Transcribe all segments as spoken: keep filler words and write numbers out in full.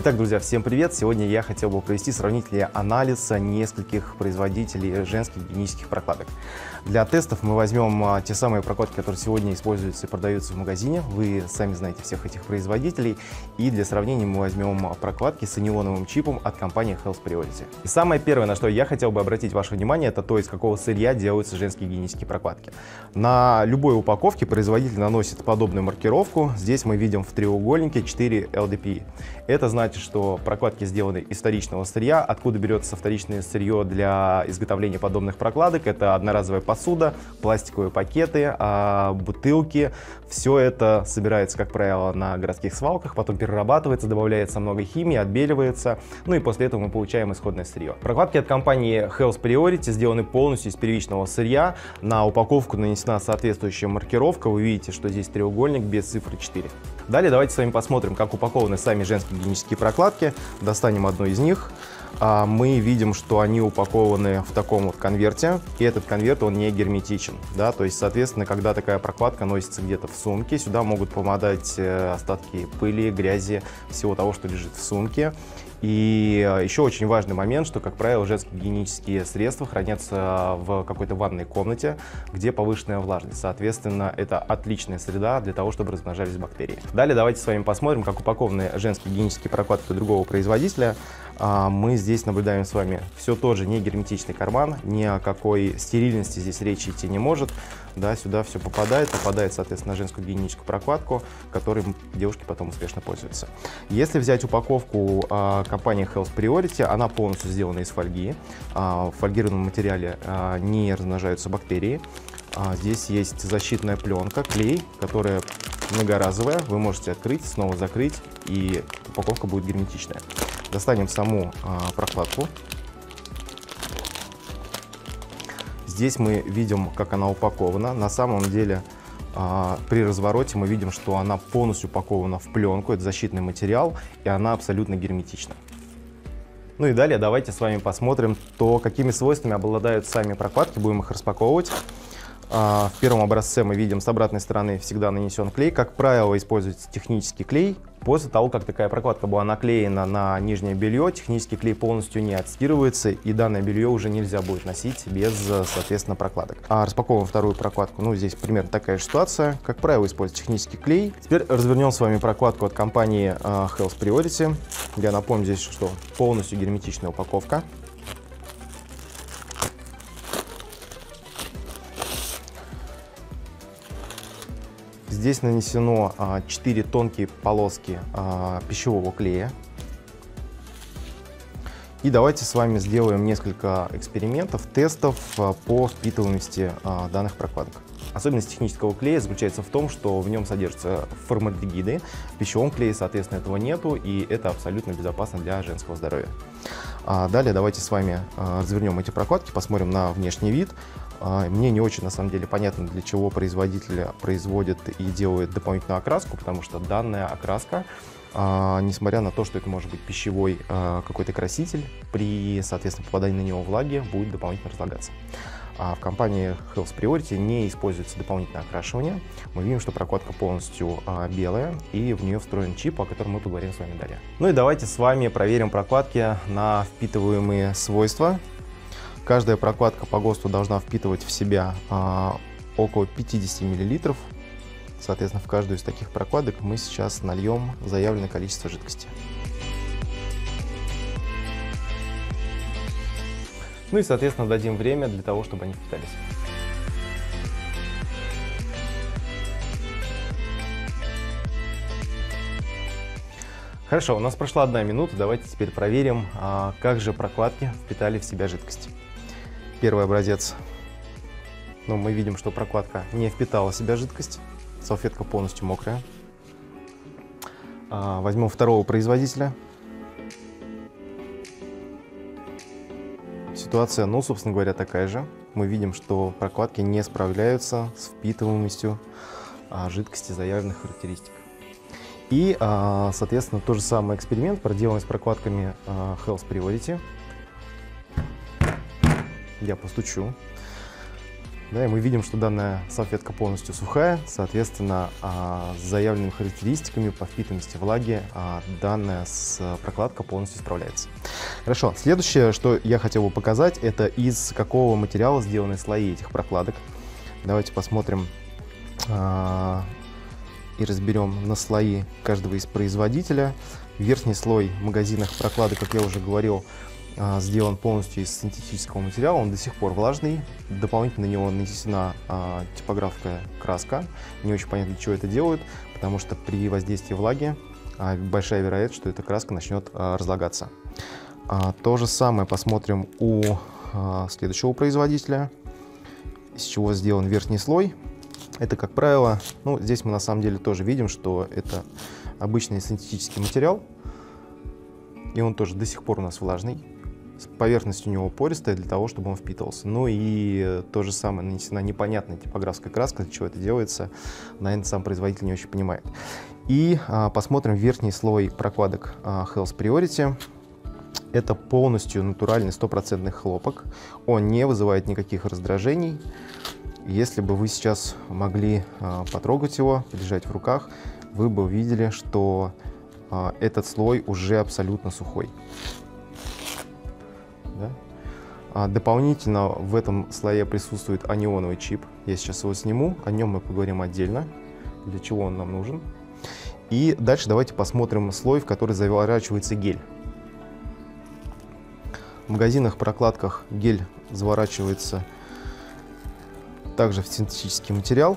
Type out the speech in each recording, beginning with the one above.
Итак, друзья, всем привет! Сегодня я хотел бы провести сравнительный анализ нескольких производителей женских гигиенических прокладок. Для тестов мы возьмем а, те самые прокладки, которые сегодня используются и продаются в магазине. Вы сами знаете всех этих производителей. И для сравнения мы возьмем прокладки с анионовым чипом от компании Health Priority. И самое первое, на что я хотел бы обратить ваше внимание, это то, из какого сырья делаются женские гигиенические прокладки. На любой упаковке производитель наносит подобную маркировку. Здесь мы видим в треугольнике четыре эл ди пи. Это значит, что прокладки сделаны из вторичного сырья. Откуда берется вторичное сырье для изготовления подобных прокладок? Это одноразовая посуда, пластиковые пакеты, бутылки. Все это собирается, как правило, на городских свалках, потом перерабатывается, добавляется много химии, отбеливается. Ну и после этого мы получаем исходное сырье. Прокладки от компании Health Priority сделаны полностью из первичного сырья. На упаковку нанесена соответствующая маркировка. Вы видите, что здесь треугольник без цифры четыре. Далее давайте с вами посмотрим, как упакованы сами женские гигиенические прокладки. Достанем одну из них. Мы видим, что они упакованы в таком вот конверте, и этот конверт, он не герметичен, да, то есть, соответственно, когда такая прокладка носится где-то в сумке, сюда могут попадать остатки пыли, грязи, всего того, что лежит в сумке. И еще очень важный момент, что, как правило, женские гигиенические средства хранятся в какой-то ванной комнате, где повышенная влажность. Соответственно, это отличная среда для того, чтобы размножались бактерии. Далее давайте с вами посмотрим, как упакованы женские гигиенические прокладки другого производителя. Мы здесь наблюдаем с вами все тот же не герметичный карман, ни о какой стерильности здесь речи идти не может. Да, сюда все попадает, попадает, соответственно, на женскую гигиеническую прокладку, которой девушки потом успешно пользуются. Если взять упаковку а, компании Health Priority, она полностью сделана из фольги. А, в фольгированном материале а, не размножаются бактерии. А, здесь есть защитная пленка, клей, которая многоразовая. Вы можете открыть, снова закрыть, и упаковка будет герметичная. Достанем саму а, прокладку. Здесь мы видим, как она упакована. На самом деле, а, при развороте мы видим, что она полностью упакована в пленку. Это защитный материал, и она абсолютно герметична. Ну и далее давайте с вами посмотрим, то, какими свойствами обладают сами прокладки. Будем их распаковывать. А, в первом образце мы видим, с обратной стороны всегда нанесен клей. Как правило, используется технический клей. После того, как такая прокладка была наклеена на нижнее белье, технический клей полностью не отстирывается, и данное белье уже нельзя будет носить без, соответственно, прокладок. А распаковываем вторую прокладку. Ну, здесь примерно такая же ситуация. Как правило, используется технический клей. Теперь развернем с вами прокладку от компании Health Priority. Я напомню здесь, что полностью герметичная упаковка. Здесь нанесено а, четыре тонкие полоски а, пищевого клея. И давайте с вами сделаем несколько экспериментов, тестов а, по впитываемости а, данных прокладок. Особенность технического клея заключается в том, что в нем содержатся формальдегиды. В пищевом клее, соответственно, этого нету, и это абсолютно безопасно для женского здоровья. А далее давайте с вами а, развернем эти прокладки, посмотрим на внешний вид. Мне не очень, на самом деле, понятно, для чего производитель производит и делает дополнительную окраску, потому что данная окраска, несмотря на то, что это может быть пищевой какой-то краситель, при, соответственно, попадании на него влаги будет дополнительно разлагаться. А в компании Health Priority не используется дополнительное окрашивание. Мы видим, что прокладка полностью а, белая, и в нее встроен чип, о котором мы поговорим с вами далее. Ну и давайте с вами проверим прокладки на впитываемые свойства. Каждая прокладка по ГОСТу должна впитывать в себя а, около пятидесяти миллилитров. Соответственно, в каждую из таких прокладок мы сейчас нальем заявленное количество жидкости. Ну и, соответственно, дадим время для того, чтобы они впитались. Хорошо, у нас прошла одна минута. Давайте теперь проверим, а, как же прокладки впитали в себя жидкость. Первый образец. Ну, мы видим, что прокладка не впитала в себя жидкость. Салфетка полностью мокрая. А, возьмем второго производителя. Ситуация, ну, собственно говоря, такая же. Мы видим, что прокладки не справляются с впитываемостью а, жидкости заявленных характеристик. И, а, соответственно, тот же самый эксперимент проделан с прокладками а, Health Priority. Я постучу. Да, и мы видим, что данная салфетка полностью сухая, соответственно, а, с заявленными характеристиками по впитываемости влаги а, данная с, прокладка полностью справляется. Хорошо, следующее, что я хотел бы показать, это из какого материала сделаны слои этих прокладок. Давайте посмотрим а, и разберем на слои каждого из производителя. Верхний слой магазинных прокладок, как я уже говорил, сделан полностью из синтетического материала, он до сих пор влажный, дополнительно на него нанесена а, типографская краска, не очень понятно, для чего это делают, потому что при воздействии влаги а, большая вероятность, что эта краска начнет а, разлагаться. А, то же самое посмотрим у а, следующего производителя, из чего сделан верхний слой. Это, как правило, ну, здесь мы на самом деле тоже видим, что это обычный синтетический материал, и он тоже до сих пор у нас влажный. Поверхность у него пористая для того, чтобы он впитывался. Ну и то же самое, нанесена непонятная типографская краска, для чего это делается, наверное, сам производитель не очень понимает. И а, посмотрим верхний слой прокладок а, Health Priority. Это полностью натуральный стопроцентный хлопок. Он не вызывает никаких раздражений. Если бы вы сейчас могли а, потрогать его, держать в руках, вы бы увидели, что а, этот слой уже абсолютно сухой. Да? А дополнительно в этом слое присутствует анионовый чип. Я сейчас его сниму, о нем мы поговорим отдельно, для чего он нам нужен. И дальше давайте посмотрим слой, в который заворачивается гель. В магазинных прокладках гель заворачивается также в синтетический материал.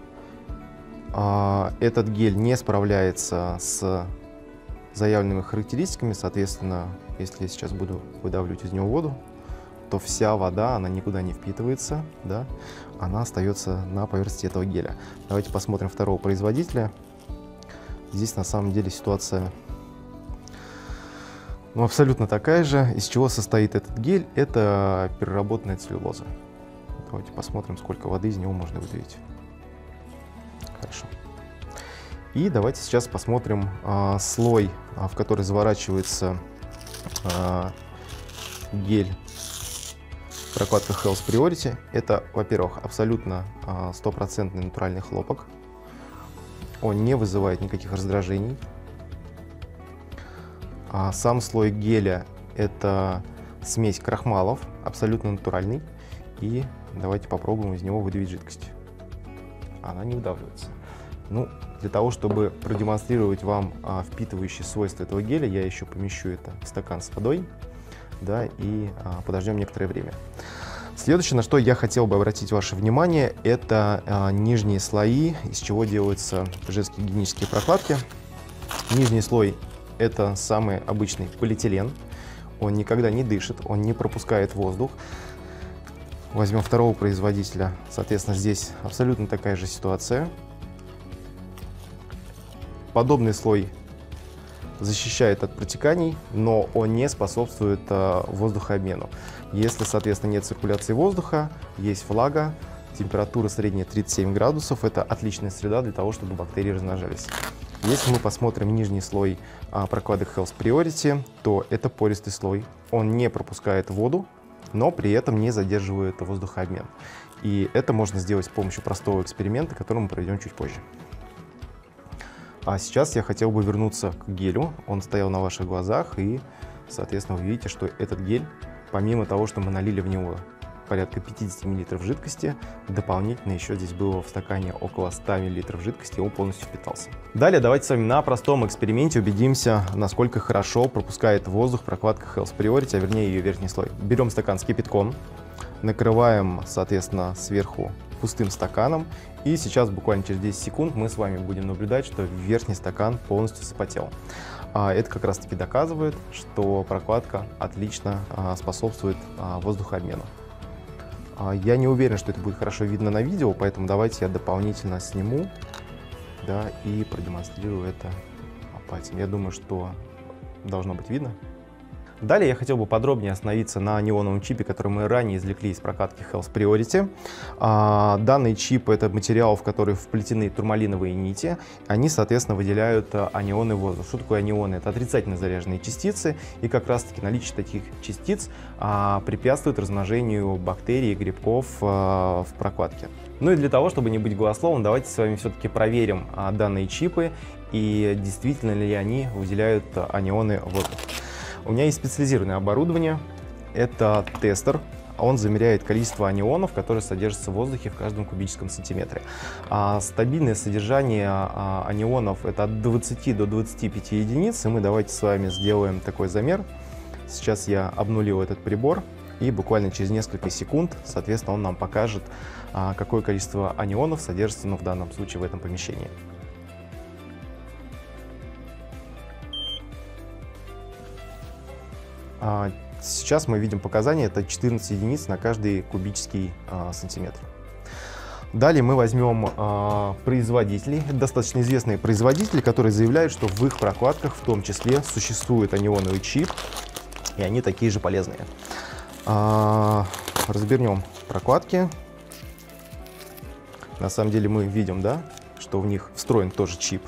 А этот гель не справляется с заявленными характеристиками, соответственно, если я сейчас буду выдавливать из него воду, то вся вода, она никуда не впитывается, да, она остается на поверхности этого геля. Давайте посмотрим второго производителя. Здесь на самом деле ситуация ну, абсолютно такая же. Из чего состоит этот гель? Это переработанная целлюлоза. Давайте посмотрим, сколько воды из него можно выдавить. Хорошо. И давайте сейчас посмотрим а, слой, а, в который заворачивается а, гель в прокладках Health Priority. Это, во-первых, абсолютно стопроцентный натуральный хлопок. Он не вызывает никаких раздражений. А сам слой геля – это смесь крахмалов, абсолютно натуральный. И давайте попробуем из него выдавить жидкость. Она не выдавливается. Ну, для того, чтобы продемонстрировать вам а, впитывающие свойства этого геля, я еще помещу это в стакан с водой, да, и а, подождем некоторое время. Следующее, на что я хотел бы обратить ваше внимание, это а, нижние слои, из чего делаются женские гигиенические прокладки. Нижний слой – это самый обычный полиэтилен. Он никогда не дышит, он не пропускает воздух. Возьмем второго производителя. Соответственно, здесь абсолютно такая же ситуация. Подобный слой защищает от протеканий, но он не способствует а, воздухообмену. Если, соответственно, нет циркуляции воздуха, есть влага, температура средняя тридцать семь градусов, это отличная среда для того, чтобы бактерии размножались. Если мы посмотрим нижний слой а, прокладок Health Priority, то это пористый слой. Он не пропускает воду, но при этом не задерживает воздухообмен. И это можно сделать с помощью простого эксперимента, который мы проведем чуть позже. А сейчас я хотел бы вернуться к гелю. Он стоял на ваших глазах, и, соответственно, вы видите, что этот гель, помимо того, что мы налили в него порядка пятидесяти миллилитров жидкости, дополнительно еще здесь было в стакане около ста миллилитров жидкости, он полностью впитался. Далее давайте с вами на простом эксперименте убедимся, насколько хорошо пропускает воздух прокладка Health Priority, а вернее ее верхний слой. Берем стакан с кипятком, накрываем, соответственно, сверху пустым стаканом, и сейчас буквально через десять секунд мы с вами будем наблюдать, что верхний стакан полностью вспотел. Это как раз таки доказывает, что прокладка отлично способствует воздухообмену. Я не уверен, что это будет хорошо видно на видео, поэтому давайте я дополнительно сниму, да, и продемонстрирую это пальцем. Я думаю, что должно быть видно. Далее я хотел бы подробнее остановиться на неоновом чипе, который мы ранее извлекли из прокатки Health Priority. А, данный чип — это материал, в который вплетены турмалиновые нити. Они, соответственно, выделяют анионы воздуха. Что такое анионы? Это отрицательно заряженные частицы, и как раз-таки наличие таких частиц а, препятствует размножению бактерий и грибков а, в прокладке. Ну и для того, чтобы не быть голословным, давайте с вами все-таки проверим а, данные чипы и действительно ли они выделяют анионы воздуха. У меня есть специализированное оборудование, это тестер, он замеряет количество анионов, которые содержатся в воздухе в каждом кубическом сантиметре. А стабильное содержание а, анионов — это от двадцати до двадцати пяти единиц, и мы давайте с вами сделаем такой замер. Сейчас я обнулил этот прибор, и буквально через несколько секунд, соответственно, он нам покажет, а, какое количество анионов содержится, ну, в данном случае в этом помещении. Сейчас мы видим показания, это четырнадцать единиц на каждый кубический а, сантиметр. Далее мы возьмем а, производителей, достаточно известные производители, которые заявляют, что в их прокладках в том числе существует анионовый чип, и они такие же полезные. А, развернем прокладки. На самом деле мы видим, да, что в них встроен тоже чип.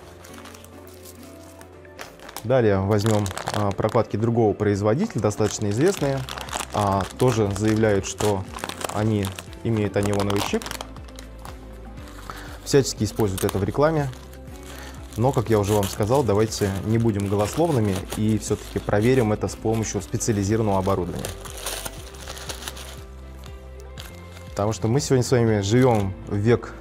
Далее возьмем а, прокладки другого производителя, достаточно известные. А, тоже заявляют, что они имеют анионовый чип. Всячески используют это в рекламе. Но, как я уже вам сказал, давайте не будем голословными и все-таки проверим это с помощью специализированного оборудования. Потому что мы сегодня с вами живем в век,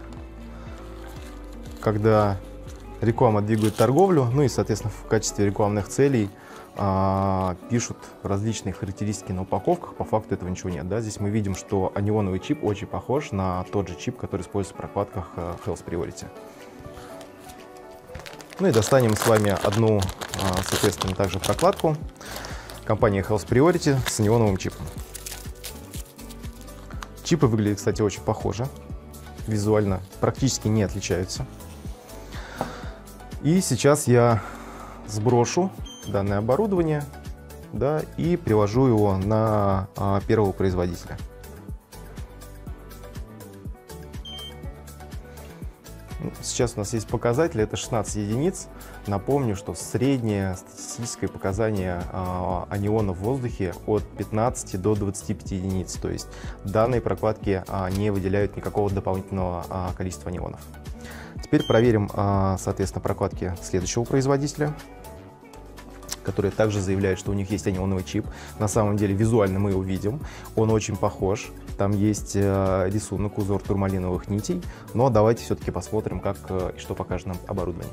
когда реклама двигает торговлю, ну и, соответственно, в качестве рекламных целей а, пишут различные характеристики на упаковках. По факту этого ничего нет. Да? Здесь мы видим, что анионовый чип очень похож на тот же чип, который используется в прокладках Health Priority. Ну и достанем с вами одну, а, соответственно, также прокладку компании Health Priority с анионовым чипом. Чипы выглядят, кстати, очень похожи. Визуально практически не отличаются. И сейчас я сброшу данное оборудование, да, и приложу его на а, первого производителя. Сейчас у нас есть показатель, это шестнадцать единиц. Напомню, что среднее статистическое показание а, анионов в воздухе от пятнадцати до двадцати пяти единиц. То есть данные прокладки а, не выделяют никакого дополнительного а, количества анионов. Теперь проверим, соответственно, прокладки следующего производителя, которые также заявляют, что у них есть анионовый чип. На самом деле визуально мы его видим, он очень похож. Там есть рисунок, узор турмалиновых нитей. Но давайте все-таки посмотрим, как и что покажет нам оборудование.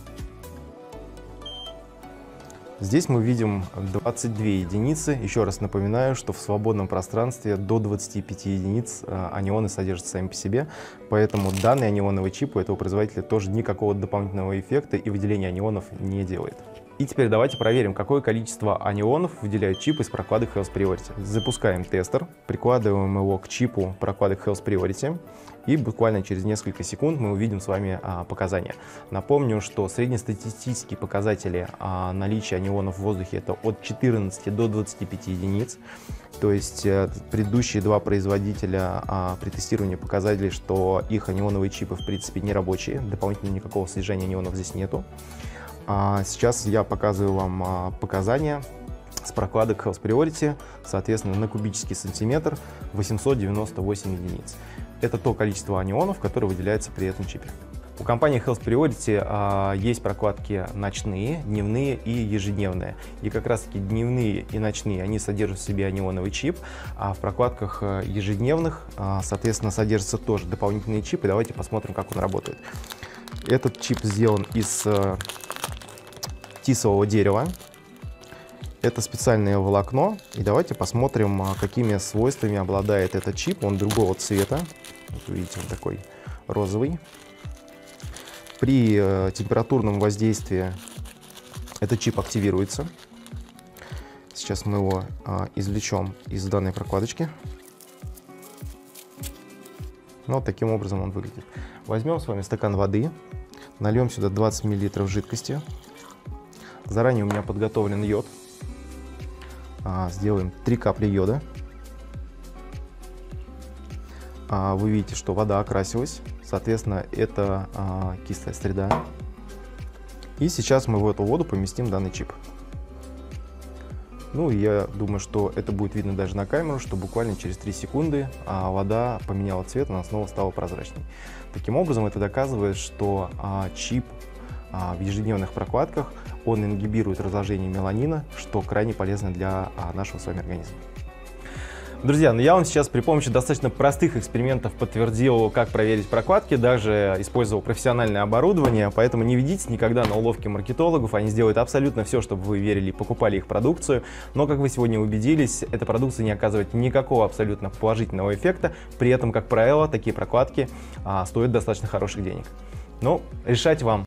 Здесь мы видим двадцать две единицы. Еще раз напоминаю, что в свободном пространстве до двадцати пяти единиц анионы содержатся сами по себе, поэтому данный анионовый чип у этого производителя тоже никакого дополнительного эффекта и выделения анионов не делает. И теперь давайте проверим, какое количество анионов выделяют чип из прокладок Health Priority. Запускаем тестер, прикладываем его к чипу прокладок Health Priority, и буквально через несколько секунд мы увидим с вами а, показания. Напомню, что среднестатистические показатели а, наличия анионов в воздухе — это от четырнадцати до двадцати пяти единиц. То есть а, предыдущие два производителя а, при тестировании показали, что их анионовые чипы в принципе не рабочие, дополнительно никакого снижения анионов здесь нету. А, сейчас я показываю вам а, показания с прокладок Health Priority, соответственно, на кубический сантиметр восемьсот девяносто восемь единиц. Это то количество анионов, которое выделяется при этом чипе. У компании Health Priority а, есть прокладки ночные, дневные и ежедневные. И как раз таки дневные и ночные, они содержат в себе анионовый чип, а в прокладках ежедневных, а, соответственно, содержится тоже дополнительный чип. И давайте посмотрим, как он работает. Этот чип сделан из а, тисового дерева. Это специальное волокно. И давайте посмотрим, какими свойствами обладает этот чип. Он другого цвета. Вот видите, он такой розовый. При э, температурном воздействии этот чип активируется. Сейчас мы его э, извлечем из данной прокладочки. Ну, вот таким образом он выглядит. Возьмем с вами стакан воды. Нальем сюда двадцать миллилитров жидкости. Заранее у меня подготовлен йод. а, сделаем три капли йода. А, вы видите, что вода окрасилась, соответственно, это а, кислая среда. И сейчас мы в эту воду поместим данный чип. Ну, я думаю, что это будет видно даже на камеру, что буквально через три секунды а, вода поменяла цвет, она снова стала прозрачной. Таким образом, это доказывает, что а, чип а, в ежедневных прокладках, он ингибирует разложение меланина, что крайне полезно для а, нашего с вами организма. Друзья, ну я вам сейчас при помощи достаточно простых экспериментов подтвердил, как проверить прокладки, даже использовал профессиональное оборудование, поэтому не ведитесь никогда на уловки маркетологов, они сделают абсолютно все, чтобы вы верили и покупали их продукцию, но, как вы сегодня убедились, эта продукция не оказывает никакого абсолютно положительного эффекта, при этом, как правило, такие прокладки а, стоят достаточно хороших денег. Ну, решать вам.